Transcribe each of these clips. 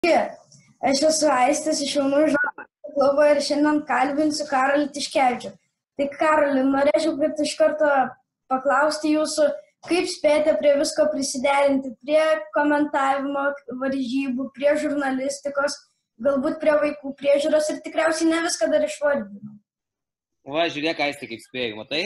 Aš esu Aistis iš Jaunųjų žurnalistų klubo ir šiandien kalbinsiu Karolį Tiškevičių. Tai Karoli, norėčiau iš karto paklausti jūsų, kaip spėjate prie visko prisiderinti, prie komentavimo varžybų, prie žurnalistikos, galbūt prie vaikų priežiūros ir tikriausiai ne viską dar išvardinau. Va, žiūrėk, Aisti, kaip spėjai, matai?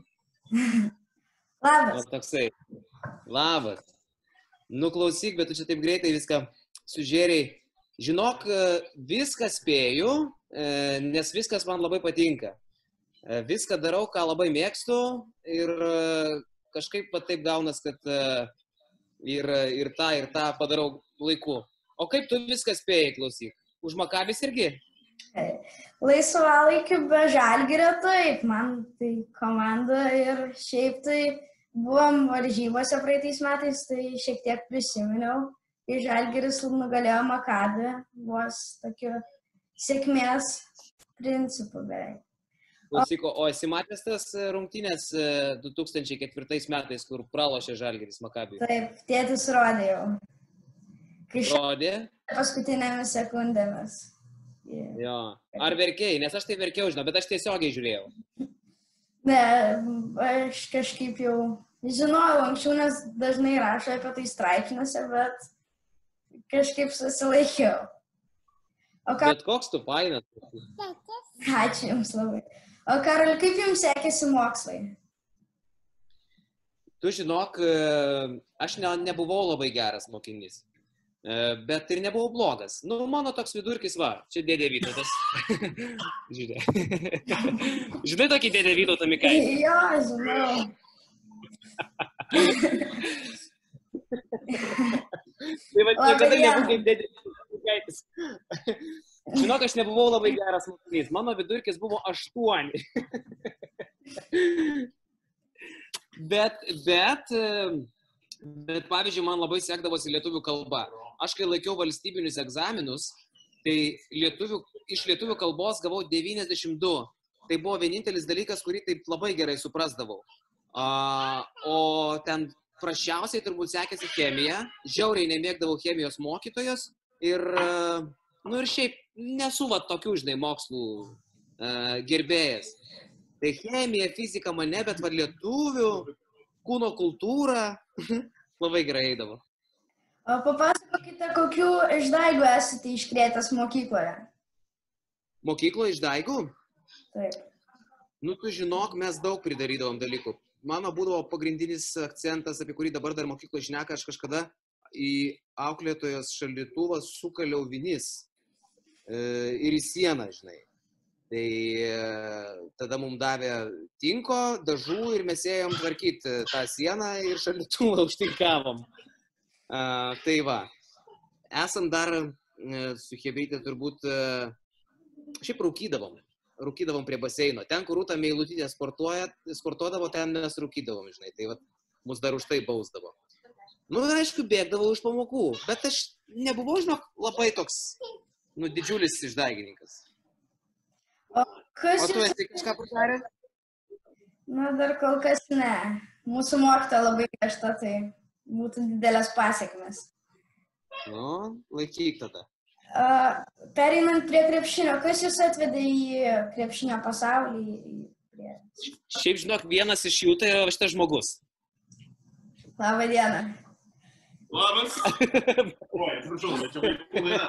Labas. O toksai. Labas. Nu, klausyk, bet tu čia taip greitai viską sužiūrėjai. Žinok, viską spėju, nes viskas man labai patinka. Viską darau, ką labai mėgstu ir kažkaip taip gaunas, kad ir tą padarau laiku. O kaip tu viską spėjai, klausyk? Už Makabis irgi? Laisvalaikiu be Žalgirio taip, man tai komanda ir šiaip tai buvom varžybose praeitais metais, tai šiek tiek prisiminiau. Ir Žalgiris nugalėjo Makabį vos tokiu sėkmės principu beveik. Klausyk, o esi matęs tas rungtynės 2004 metais, kur pralošė Žalgiris Makabį? Taip, tėtis rodė jau. Rodė? Paskutinėmis sekundėmis. Jo. Ar verkėjai? Nes aš tai verkiau, žinau, bet aš tiesiogiai žiūrėjau. Ne, aš kažkaip jau žinojau anksčiau, nes dažnai rašo apie tai straipsniuose, bet kažkaip susilaikiau. Bet koks tu fainas? Ačiū Jums labai. O Karoli, kaip Jums sekėsi mokslai? Tu žinok, aš nebuvau labai geras mokinys, bet ir nebuvau blogas. Nu, mano toks vidurkis, va, čia dėdė Vytautas. Žinai tokį dėdė Vytautą Mikaitį? Jo, žinau. Tai va, niekada nebuvau kaip dėdė Mikaitis. Žinok, aš nebuvau labai geras mokinys. Mano vidurkis buvo 8. Bet, pavyzdžiui, man labai sekdavosi lietuvių kalba. Aš kai laikiau valstybinius egzaminus, tai iš lietuvių kalbos gavau 92. Tai buvo vienintelis dalykas, kurį taip labai gerai suprasdavau. O ten prašiausiai turbūt sekėsi chemija, žiauriai nemėgdavau chemijos mokytojos ir šiaip nesu va tokių, žinai, mokslų gerbėjas. Tai chemija, fizika mane, bet va lietuvių, kūno kultūra labai gerai eidavo. O papasakokite, kokių išdaigų esate iškrėtęs mokykloje? Mokykloje išdaigų? Taip. Nu, tu žinok, mes daug pridarydavom dalykų. Mano būdavo pagrindinis akcentas, apie kurį dabar dar mokykloje šneka, aš kažkada į auklėtojos šaldytuvą sukaliau vinis ir į sieną, žinai. Tai tada mums davė tinko, dažų ir mes ėjom tvarkyti tą sieną ir šaldytuvą užtinkavom. Tai va, esam dar su Chebryte turbūt šiaip rūkydavom. Rūkydavom prie baseino. Ten, kur Rūta Meilutytė sportuodavo, ten mes rūkydavom, žinai. Tai vat, mus dar už tai bausdavo. Nu, aišku, bėgdavau iš pamokų, bet aš nebuvau, žinok, labai toks, didžiulis išdaigininkas. O tu esi kažką padaręs? Na, dar kol kas ne. Mūsų mokytoja labai griežta, tai būtų didelės pasekmės. Nu, laikyk tada. Pereinant prie krepšinio, kas jūs atvedė į krepšinio pasaulį? Šiaip, žinok, vienas iš jų tai yra šitas žmogus. Labą dieną. Labas. Oi, atsiprašau, bet čia vaikų laida.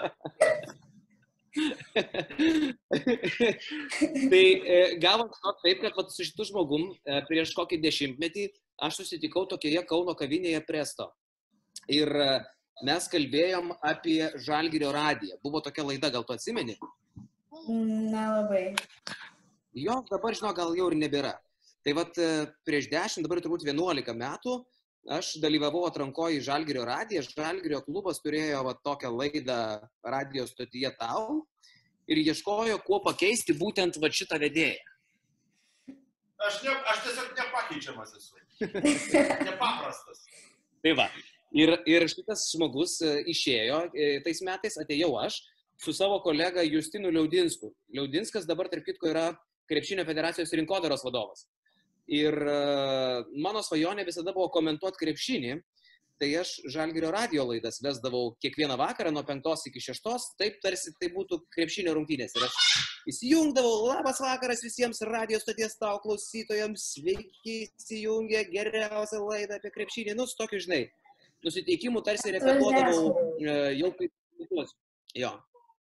Tai gavom taip, kad su šitu žmogum prieš kokį 10 metį aš susitikau tokioje Kauno kavinėje Presto. Ir mes kalbėjom apie Žalgirio radiją. Buvo tokia laida, gal tu atsimeni? Nelabai. Jo, dabar, žinau, gal jau ir nebėra. Tai vat prieš 10, dabar turbūt 11 metų, aš dalyvavau atrankoje į Žalgirio radiją. Žalgirio klubas turėjo vat tokią laidą radijo stotyje Tau ir ieškojo, kuo pakeisti būtent vat šitą vedėją. Aš tiesiog nepakeičiamas esu. Nepaprastas. Tai va. Ir šitas žmogus išėjo, tais metais atėjau aš su savo kolega Justinu Liaudinsku. Liaudinskas dabar, tarp kitko, yra Krepšinio federacijos rinkodaros vadovas. Ir mano svajonė visada buvo komentuoti krepšinį. tai aš Žalgirio radijo laidas vesdavau kiekvieną vakarą nuo 5 iki 6, taip tarsi tai būtų krepšinio rungtynės. Ir aš įsijungdavau, labas vakaras visiems radio stoties tau klausytojams, sveiki įsijungę geriausią laidą apie krepšinį. Nu, su tokiu, žinai, nusiteikimų tarsi repetuodavau jau kaip... Jo.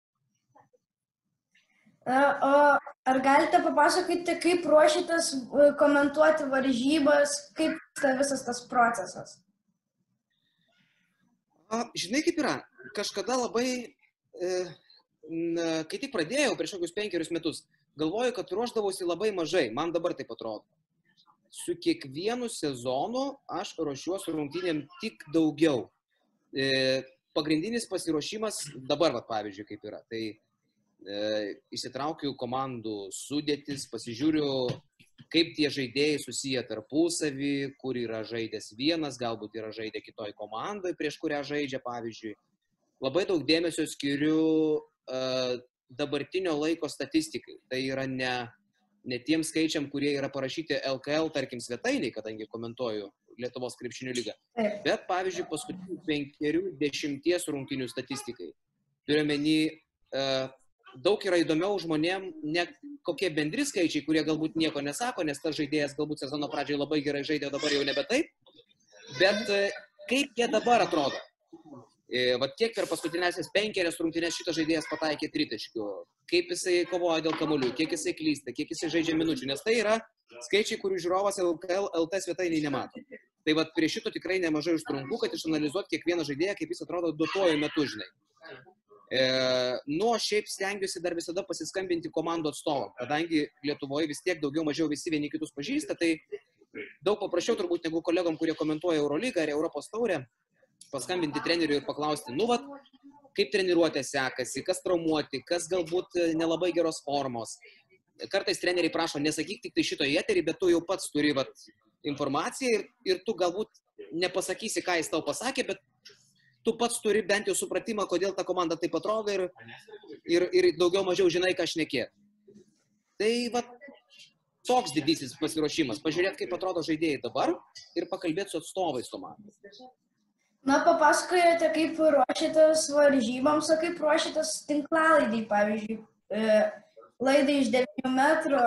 O ar galite papasakoti, kaip ruošitės komentuoti varžybas, kaip visas tas procesas? Žinai, kaip yra, kažkada labai, kai tik pradėjau prieš kokius 5 metus, galvoju, kad ruošdavausi labai mažai, man dabar taip atrodo. Su kiekvienu sezonu aš ruošiuosi rungtynėm tik daugiau. Pagrindinis pasiruošimas dabar, pavyzdžiui, kaip yra, tai įsitraukiu komandų sudėtis, pasižiūriu, kaip tie žaidėjai susiję tarpusavį, kur yra žaidęs vienas, galbūt yra žaidę kitoj komandai, prieš kurią žaidžia, pavyzdžiui. Labai daug dėmesio skiriu dabartinio laiko statistikai. Tai yra ne tiem skaičiam, kurie yra parašyti LKL, tarkim, svetainiai, kadangi komentuoju Lietuvos krepšinio lygą. Bet, pavyzdžiui, paskutinių 5-10 rungtynių statistikai. Turiuomenį, daug yra įdomiau žmonėm, ne kokie bendri skaičiai, kurie galbūt nieko nesako, nes tas žaidėjas galbūt sezono pradžioje labai gerai žaidė, dabar jau nebe taip. Bet kaip jie dabar atrodo? Vat kiek per paskutinėsias 5 rungtynės šitas žaidėjas pataikė tritaškių, kaip jisai kovoja dėl kamuolių, kiek jisai klysta, kiek jisai žaidžia minučių, nes tai yra skaičiai, kurių žiūrovas LT svetainiai nemato. Tai vat prie šito tikrai nemažai užtrunku, kad išanalizuoti kiekvieną žaidėją, kaip jis atrodo duotuoju metu, žinai. Šiaip stengiuosi dar visada pasiskambinti komandų atstovam, kadangi Lietuvoje vis tiek daugiau mažiau visi vieni kitus pažįsta, tai daug paprasčiau turbūt negu kolegom, kurie komentuoja Eurolygą ar Europos taurę, paskambinti treneriui ir paklausti, kaip treniruotė sekasi, kas traumuoti, kas galbūt nelabai geros formos. Kartais treneriai prašo, nesakyk tik tai šito į eterį, bet tu jau pats turi informaciją ir tu galbūt nepasakysi, ką jis tau pasakė, bet tu pats turi bent jau supratimą, kodėl ta komanda taip atrodo ir daugiau mažiau žinai, ką šnekėti. Tai toks didysis pasiruošimas. Pažiūrėti, kaip atrodo žaidėjai dabar ir pakalbėti su atstovais komandos. Papasakojate, kaip ruošitės varžyboms, o kaip ruošitės tinklalaidai, pavyzdžiui, laidai iš 9 metrų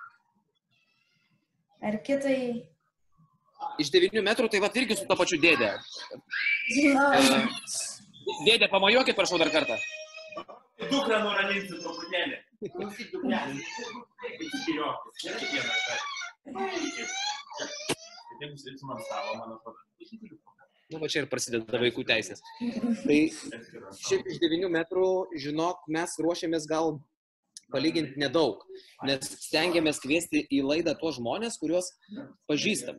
ar kitai. Iš 9 metrų, tai irgi su to pačiu dėdė. Žinau. Dėdė, pamajokit, prašau dar kartą. Dukrą nuraminti truputėlį. Klausyk, dukrelį. Įsikiriokis. Kiekvieną kartą. Jeigu sėdėsi man savo, man atrodo. Va čia ir prasideda vaikų teisės. Tai šiaip iš 9 metrų, žinok, mes ruošiamės gal palyginti nedaug, nes stengiamės kviesti į laidą tuos žmonės, kuriuos pažįstam.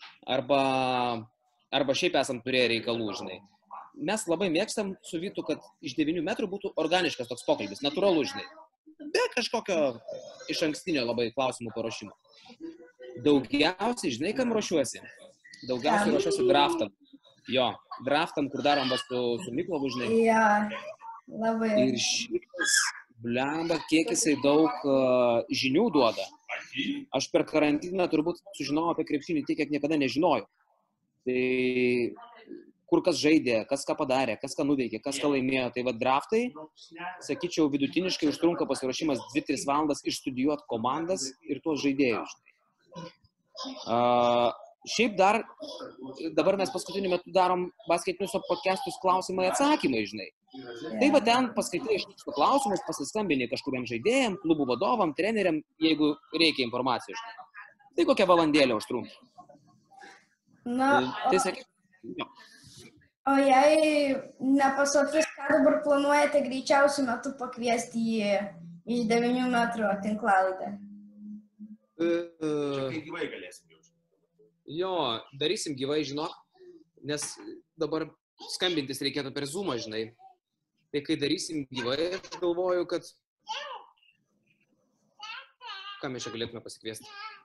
Arba šiaip esam turėję reikalų, žinai. Mes labai mėgstam su Vytu, kad iš 9 metrų būtų organiškas toks pokalbis, natūralu, žinai. Be kažkokio iš ankstinio labai klausimų paruošimo. Daugiausiai, žinai, kam ruošiuosi? Daugiausiai ruošiuosi draftam. Jo, draftam, kur darom su Miklovu, žinai. Jo, labai. Ir šitas, blemba, kiek jisai daug žinių duoda. Aš per karantiną turbūt sužinojau apie krepšinį tiek, kiek niekada nežinojau. Tai kur kas žaidė, kas ką padarė, kas ką nuveikė, kas ką laimėjo. Tai draftai, sakyčiau, vidutiniškai užtrunka pasiruošimas 2-3 valandas išstudijuoti komandas ir tuos žaidėjus. Šiaip dabar mes paskutiniu metu darom basketinius podcastus klausimai atsakymai, žinai. Tai ten paskaitai iš tų klausimus, pasiskambini kažkuriam žaidėjam, klubų vadovam, treneriam, jeigu reikia informacijos. Tai kokią valandėlę užtrunka. Tai sakyčiau. O jei nepaslaptis, ką dabar planuojate greičiausiu metu pakviesti į iš 9 metrų tinklalaidę? Čia kai gyvai galėsim jau. Jo, darysim gyvai, žinok, nes dabar skambintis reikėtų per Zoomą, žinai. Tai kai darysim gyvai, aš galvoju, kad... Ką mes čia galėtume pasikviesti?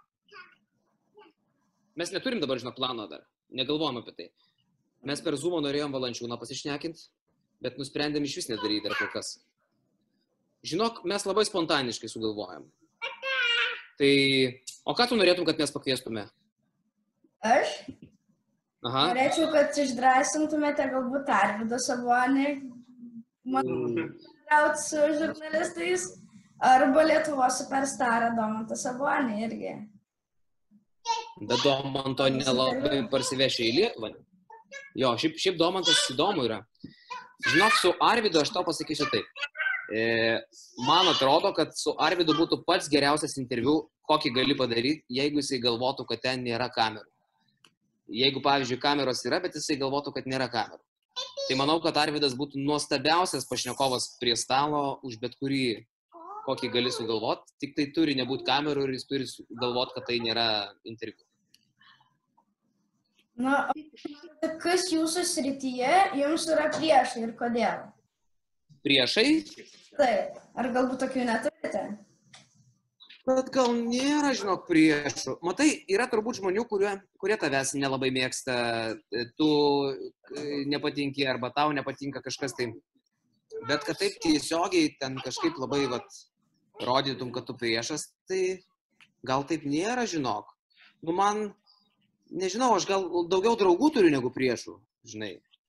Mes neturim dabar, žinok, plano dar. Negalvojam apie tai. Mes per Zoomą norėjom Valančiūną pasišnekinti, bet nusprendėm iš vis nedaryti dar kol kas. Žinok, mes labai spontaniškai sugalvojam. Tai... O ką tu norėtum, kad mes pakviestume? Aš? Aha. Norėčiau, kad išdrąsintumėte galbūt Arvydą Sabonį, bendrauti su žurnalistais, arba Lietuvos superstarą Domantą Sabonį irgi. Bet Domanto nelabai parsivešė į Lietuvą. Jo, šiaip Domantas įdomu yra. Žinok, su Arvydu aš tau pasakysiu taip. Man atrodo, kad su Arvydu būtų pats geriausias interviu, kokį gali padaryti, jeigu jisai galvotų, kad ten nėra kamerų. Jeigu, pavyzdžiui, kameros yra, bet jisai galvotų, kad nėra kamerų. Tai manau, kad Arvydas būtų nuostabiausias pašnekovas prie stalo už bet kurį, kokį gali sugalvoti. Tik tai turi nebūti kamerų ir jis turi galvoti, kad tai nėra interviu. Na, kas jūsų srityje jums yra priešai ir kodėl? Priešai? Taip. Ar galbūt tokių neturite? Bet gal nėra, žinok, priešų. Matai, yra turbūt žmonių, kurie tavęs nelabai mėgsta, tu nepatinki arba tau nepatinka kažkas tai. Bet kad taip tiesiogiai ten kažkaip labai rodytum, kad tu priešas, tai gal taip nėra, žinok. Nu man, nežinau, aš gal daugiau draugų turiu negu priešų, žinai.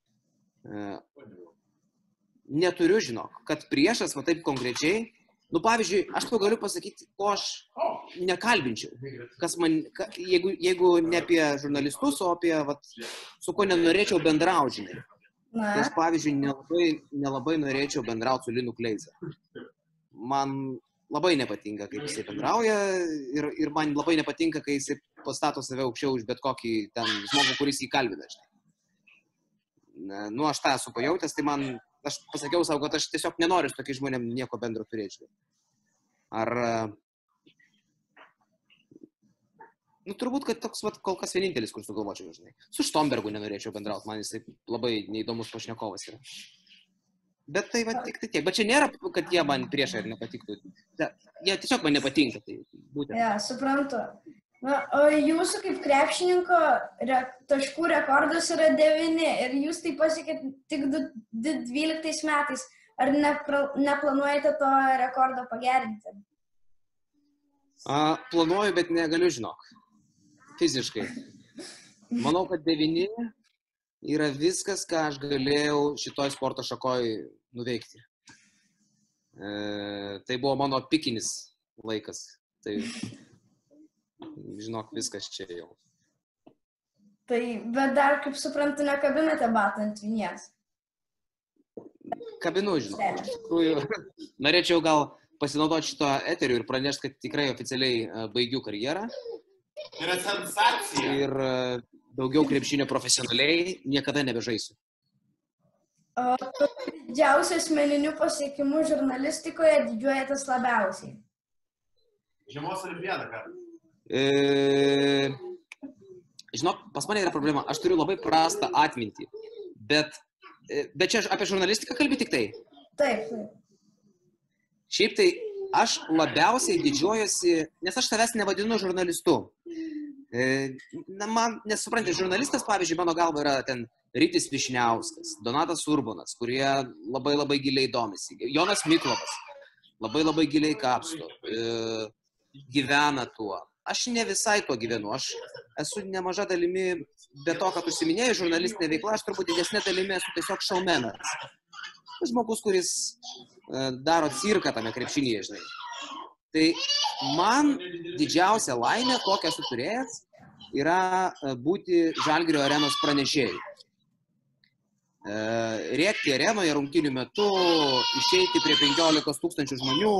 Neturiu, žinok, kad priešas, va taip konkrečiai. Nu, pavyzdžiui, aš tau galiu pasakyti, ko aš nekalbinčiau. Kas man, jeigu ne apie žurnalistus, o apie, su ko nenorėčiau bendrauti, žinai. Tai aš, pavyzdžiui, nelabai norėčiau bendrauti su Linu Kleiza. Man labai nepatinka, kaip jisai bendrauja ir man labai nepatinka, kai jisai pastato save aukščiau už bet kokį ten žmogų, kuris jį kalbina, žinai. Nu, aš tą esu pajautęs, tai aš pasakiau savo, kad aš tiesiog nenoriu su tokiais žmonėm nieko bendro turėti. Ar... Nu, turbūt, kad toks kol kas vienintelis, kur sugalvočiau, žinai. Su Štombergu nenorėčiau bendrauti, man jisai labai neįdomus pašnekovas yra. Bet tai tik tai tiek. Bet čia nėra, kad jie man priešai ir nepatiktų. Jie tiesiog man nepatinka. Tai būtent. Ja, suprantu. Na, o jūsų kaip krepšininko taškų rekordas yra 9 ir jūs tai pasiekėt tik 12 metais. Ar neplanuojate to rekordo pagerinti? Planuoju, bet negaliu, žinok. Fiziškai. Manau, kad 9 yra viskas, ką aš galėjau šitoj sporto šakoj nuveikti. Tai buvo mano pikinis laikas. Tai... Žinok, viskas čia jau. Tai, bet dar, kaip suprantu, nekabinate batą ant vinies. Kabinu, žinok. Iš tikrųjų, norėčiau gal pasinaudoti šito eteriu ir pranešti, kad tikrai oficialiai baigiu karjerą. Yra sensacija. Ir daugiau krepšinio profesionaliai niekada nebežaisiu. O didžiausių asmeninių pasiekimų žurnalistikoje didžiuojatės labiausiai? Žiemos olimpiadą, ką? Žinok, pas mane yra problema. Aš turiu labai prastą atmintį. Bet čia apie žurnalistiką kalbi tik tai? Taip. Šiaip tai aš labiausiai didžiuojuosi, nes aš savęs nevadinu žurnalistu. Man, nesuprantate, žurnalistas, pavyzdžiui, mano galva yra ten Rytis Višniauskas, Donatas Urbonas, kurie labai giliai domisi. Jonas Miklovas labai giliai kapsto, gyvena tuo. Aš ne visai tuo gyvenu, aš esu nemaža dalimi, be to, kad užsiminėjau žurnalistinė veikla, aš turbūt didesnė dalimi esu tiesiog šaumenas. Žmogus, kuris daro cirką tame krepšinyje, žinai. Tai man didžiausia laimė, kokią esu turėjęs, yra būti Žalgirio arenos pranešėjai. Rėkti arenoje rungtynių metu, išeiti prie 15 000 žmonių,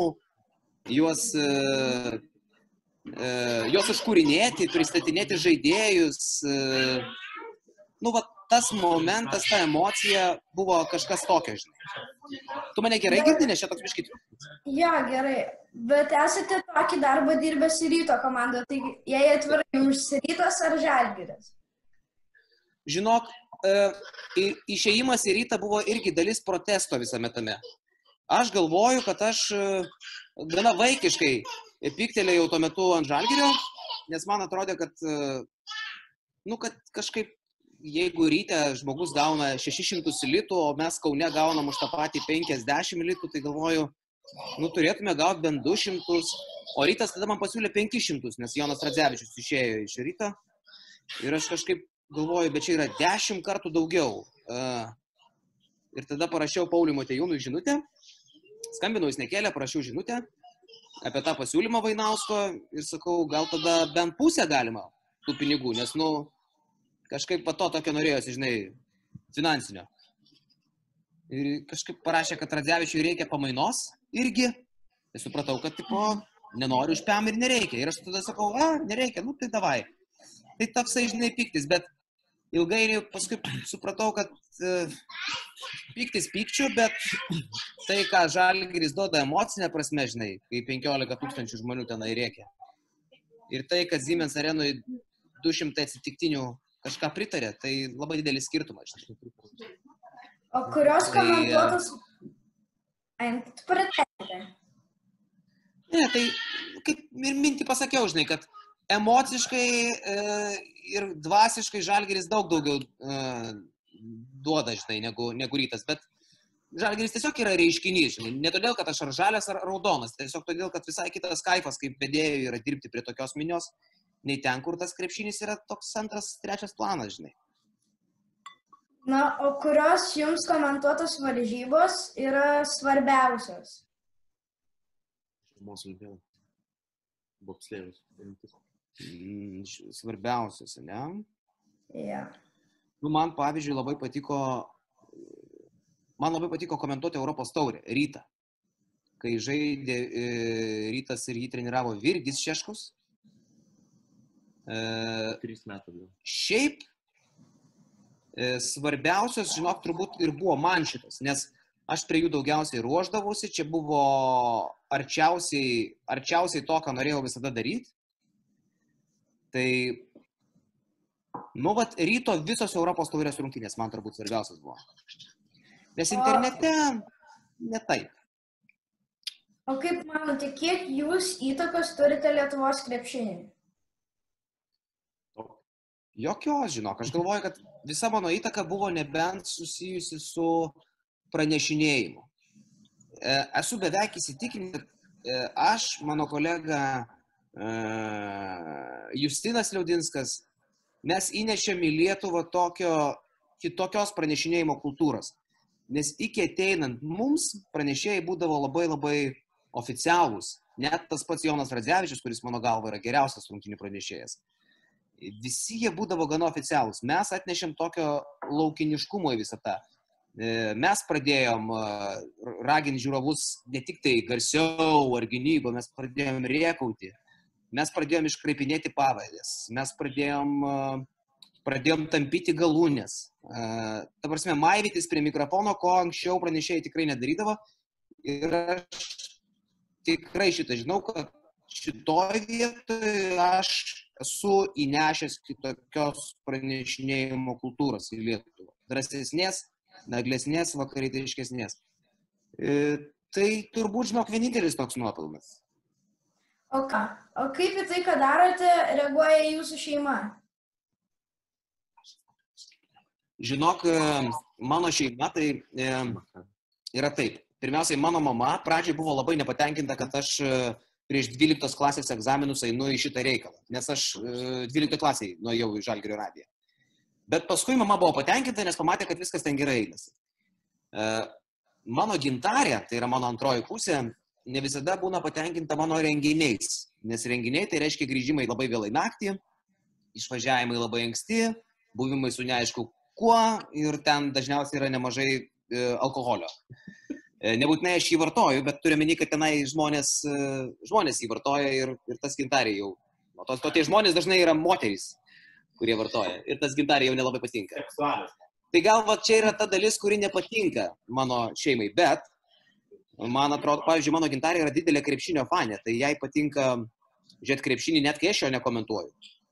juos užkūrinėti, pristatinėti žaidėjus. Nu, va, tas momentas, ta emocija buvo kažkas tokio, žinai. Tu mane gerai girdi, nes čia toks biškit? Jo, gerai. Bet esate tokį darbą dirbęs į Ryto komandą, tai jei atvirai jums Rytas ar Žalgiris? Žinok, išėjimas į Rytą buvo irgi dalis protesto visame tame. Aš galvoju, kad aš gana vaikiškai piktelėjau tuo metu ant Žalgirio, nes man atrodė, kad, kad kažkaip, jeigu Ryte žmogus gauna 600 litų, o mes Kaune gaunam už tą patį 50 litų, tai galvoju, turėtume gauti bent 200, o Rytas tada man pasiūlė 500, nes Jonas Radzevičius išėjo iš Ryto ir aš kažkaip galvoju, bet čia yra 10 kartų daugiau. Ir tada parašiau Pauliui Motiejūnui žinutę, skambinau, jis nekėlė, parašiau žinutę apie tą pasiūlymą Vainausko ir sakau, gal tada bent pusę galima tų pinigų, nes, kažkaip to tokio norėjosi, žinai, finansinio. Ir kažkaip parašė, kad Radzevičiui reikia pamainos irgi. Tai supratau, kad, nenoriu už PM ir nereikia. Ir aš tada sakau, nereikia, tai davai. Tai toksai, žinai, piktis, bet ilgainiui paskui supratau, kad piktis pykčiu, bet tai, ką Žalgiris duoda emocinę prasme, žinai, kai 15 000 žmonių tenai rėkia. Ir tai, kad Siemens arenui 200 atsitiktinių kažką pritarė, tai labai didelis skirtumas. O kurios komentuotos... Tu pratęsite? Ne, tai kaip ir mintį pasakiau, žinai, kad emociškai ir dvasiškai Žalgiris daug daugiau duoda, žinai, negu Rytas, bet Žalgiris tiesiog yra reiškinys, žinai, ne todėl, kad aš ar žalias, ar raudonas, tiesiog todėl, kad visai kitas kaifas, kaip vedėjui, yra dirbti prie tokios minios, nei ten, kur tas krepšinis yra toks antras, trečias planas, žinai. Na, o kurios jums komentuotos varžybos yra svarbiausios? Svarbiausios, ne? Ja. Man, pavyzdžiui, labai patiko komentuoti Europos taurę, Rytą. Kai žaidė Rytas ir jį treniravo Virgis Šeškus. 3 metų. Šiaip svarbiausios, žinok, turbūt ir buvo man šitas, nes aš prie jų daugiausiai ruošdavausi, čia buvo arčiausiai to, ką norėjau visada daryti. Tai, Ryto visos Europos taurės rungtynės man turbūt svarbiausias buvo. Nes internete ne taip. O kaip manote, kiek jūs įtakos turite Lietuvos krepšiniui? Jokios, žinok, aš galvoju, kad visa mano įtaka buvo nebent susijusi su pranešinėjimu. Esu beveik įsitikinęs, kad aš, mano kolega Justinas Liaudinskas, mes įnešėm į Lietuvą kitokios pranešinėjimo kultūros. Nes iki ateinant mums pranešėjai būdavo labai labai oficialūs. Net tas pats Jonas Radzevičius, kuris mano galva yra geriausias rungtynių pranešėjas. Visi jie būdavo gana oficialūs. Mes atnešėm tokio laukiniškumo į visą tą. Mes pradėjom raginti žiūrovus ne tik tai garsiau ar gynybą, mes pradėjom rėkauti. Mes pradėjom iškraipinėti pavardės. Mes pradėjom tampyti galūnės. Ta prasme, maivytis prie mikrofono, ko anksčiau pranešėjai tikrai nedarydavo. Ir aš tikrai šitą žinau, kad šitoj vietoje aš esu įnešęs kitokios pranešinėjimo kultūros į Lietuvą. Drąsesnės, naglesnės, vakarietiškesnės. Tai turbūt, žinok, vienintelis toks nuopelnas. O ką? O kaip į tai, ką darote, reaguoja jūsų šeima? Žinok, mano šeima tai yra taip. Pirmiausiai, mano mama pradžiai buvo labai nepatenkinta, kad aš prieš 12 klasės egzaminus einu į šitą reikalą. Nes aš 12 klasiai nuėjau į Žalgirio radiją. Bet paskui mama buvo patenkinta, nes pamatė, kad viskas ten gerai einasi. Mano gintarė, tai yra mano antroji pusė, ne visada būna patenkinta mano renginiais. Nes renginiai tai reiškia grįžimai labai vėlai naktį, išvažiavimai labai anksti, buvimai su neaišku kuo ir ten dažniausiai yra nemažai alkoholio. Nebūtinai aš jį vartoju, bet turiu meni, kad tenai žmonės jį vartoja ir tas gintarė jau. O tie žmonės dažnai yra moterys, kurie vartoja. Ir tas gintarė jau nelabai patinka. Seksualis. Tai gal čia yra ta dalis, kuri nepatinka mano šeimai, bet man atrodo, pavyzdžiui, mano gintarė yra didelė krepšinio fanė, tai jai patinka žiūrėti krepšinį, net kai aš jo nekomentuoju.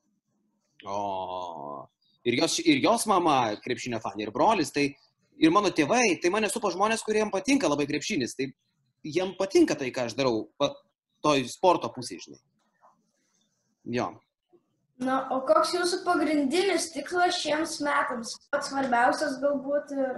Ir jos mama krepšinio fanė, ir brolis, tai ir mano tėvai, tai mane supa žmonės, kuriems patinka labai krepšinis, tai jiem patinka tai, ką aš darau, toj sporto pusėje, žinai. Jo. Na, o koks jūsų pagrindinis tikslas šiems metams? Pats svarbiausias galbūt ir...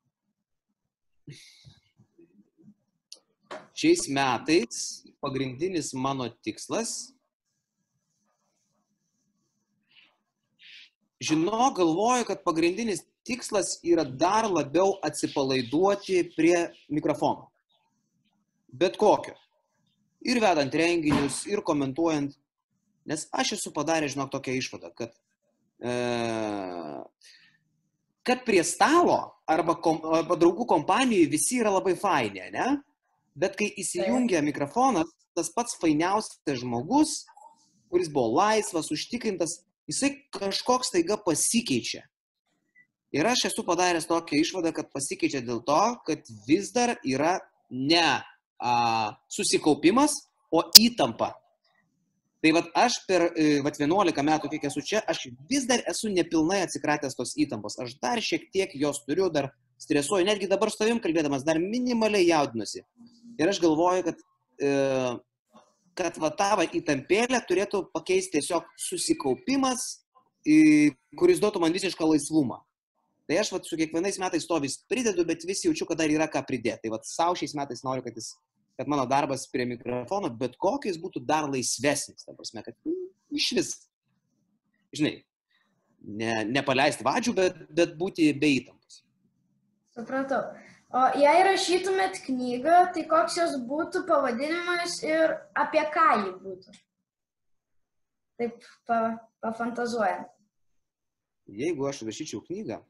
Šiais metais pagrindinis mano tikslas žinok, galvoju, kad pagrindinis tikslas yra dar labiau atsipalaiduoti prie mikrofono. Bet kokio. Ir vedant renginius, ir komentuojant. Nes aš esu padaręs, žinok, tokią išvadą, kad prie stalo arba draugų kompanijai visi yra labai faini, ne? Bet kai įsijungia mikrofonas, tas pats fainiausias žmogus, kuris buvo laisvas, užtikrintas, jisai kažkoks taiga pasikeičia. Ir aš esu padaręs tokią išvadą, kad pasikeičia dėl to, kad vis dar yra ne susikaupimas, o įtampa. Tai aš per 11 metų, kiek esu čia, aš vis dar esu nepilnai atsikratęs tos įtampos. Aš dar šiek tiek jos turiu, dar stresuoju, netgi dabar su tavim kalbėdamas, dar minimaliai jaudinuosi. Ir aš galvoju, kad tavo įtampėlę turėtų pakeisti tiesiog susikaupimas, kuris duotų man visišką laisvumą. Tai aš su kiekvienais metais to vis pridedu, bet vis jaučiu, kad dar yra ką pridėti. Tai savo šiais metais noriu, kad mano darbas prie mikrofono, bet kokiais būtų dar laisvesnis. Ta prasme, kad iš vis, žinai, nepaleisti vadžių, bet būti be įtampos. Supratau. O jei rašytumėt knygą, tai koks jos būtų pavadinimas ir apie ką ji būtų? Taip pafantazuojant. Jeigu aš rašyčiau knygą,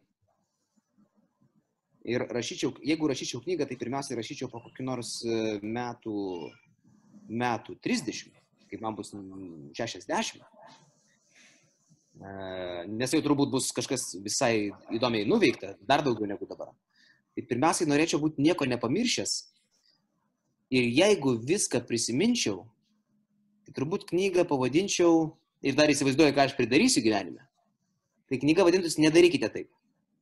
jeigu rašyčiau knygą, tai pirmiausiai rašyčiau po kokių nors metų 30, kaip man bus 60. Nes jau turbūt bus kažkas visai įdomiai nuveikta, dar daugiau negu dabar. Tai pirmiausiai norėčiau būti nieko nepamiršęs. Ir jeigu viską prisiminčiau, tai turbūt knygą pavadinčiau, ir dar įsivaizduoju, ką aš pridarysiu gyvenime. Tai knyga vadintųsi Nedarykite taip.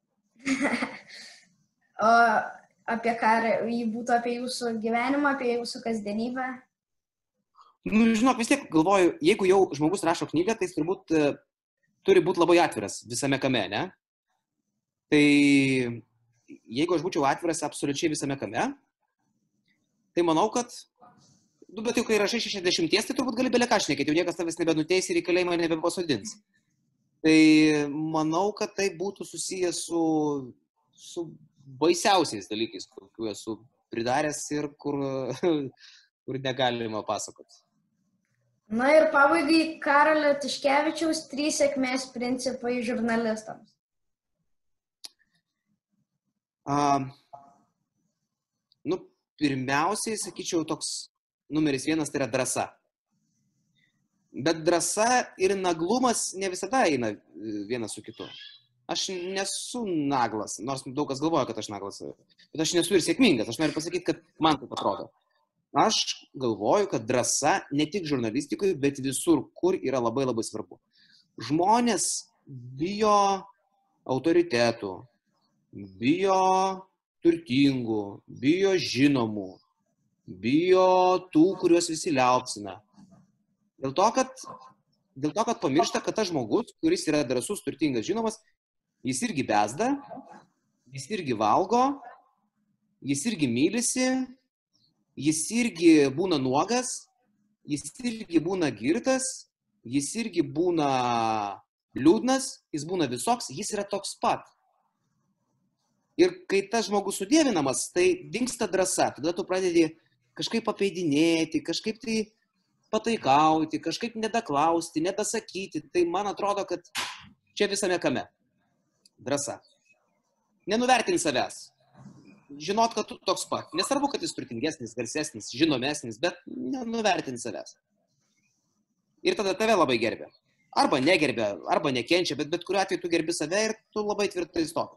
O apie ką jį būtų, apie jūsų gyvenimą, apie jūsų kasdienybę? Nu, žinok, vis tiek galvoju, jeigu jau žmogus rašo knygą, tai jis turbūt turi būti labai atviras visame kame, ne? Tai jeigu aš būčiau atviras absoliučiai visame kame, tai manau, kad, bet jau kai rašai 60, tai turbūt gali bele ką šnekėti, jau niekas tavęs nebenuteis ir į kalėjimą nebepasodins. Tai manau, kad tai būtų susijęs su baisiausiais dalykais, kokių esu pridaręs ir kur negalima pasakoti. Na ir pabaigai Karolio Tiškevičiaus 3 sėkmės principai žurnalistams. Pirmiausiai, sakyčiau, toks numeris 1 tai yra drąsa. Bet drąsa ir naglumas ne visada eina vienas su kitu. Aš nesu naglas, nors daug kas galvoja, kad aš naglas, bet aš nesu ir sėkmingas. Aš noriu pasakyti, kad man taip atrodo. Aš galvoju, kad drąsa ne tik žurnalistikoje, bet visur, kur yra labai labai svarbu. Žmonės bijo autoritetų, bijo turtingų, bijo žinomų, bijo tų, kuriuos visi liaupsina. Dėl to, kad pamiršta, kad tas žmogus, kuris yra drąsus, turtingas, žinomas, jis irgi bezda, jis irgi valgo, jis irgi mylisi, jis irgi būna nuogas, jis irgi būna girtas, jis irgi būna liūdnas, jis būna visoks, jis yra toks pat. Ir kai tas žmogus sudėvinamas, tai dingsta drąsa. Tada tu pradedi kažkaip apeidinėti, kažkaip tai pataikauti, kažkaip nedaklausti, nedasakyti. Tai man atrodo, kad čia visame kame. Drąsa. Nenuvertini savęs. Žinot, kad tu toks pat. Nesvarbu, kad jis turtingesnis, garsesnis, žinomesnis, bet nenuvertini savęs. Ir tada tave labai gerbė. Arba negerbė, arba nekenčia, bet kuriuo atveju tu gerbi save ir tu labai tvirtai stovi.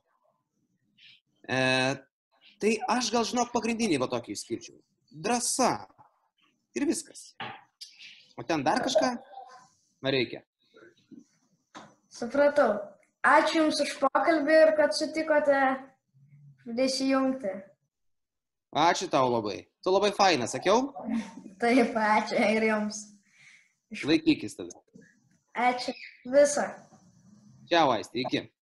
Tai aš gal žinok pagrindinį va tokį išskirčiau. Drąsa. Ir viskas. O ten dar kažką reikia. Supratau. Ačiū Jums už pokalbį ir kad sutikote prisijungti. Ačiū tau labai. Tu labai faina, sakiau? Taip, ačiū ir Jums. Laikykis tada. Ačiū. Visą. Čia, Aistė, iki.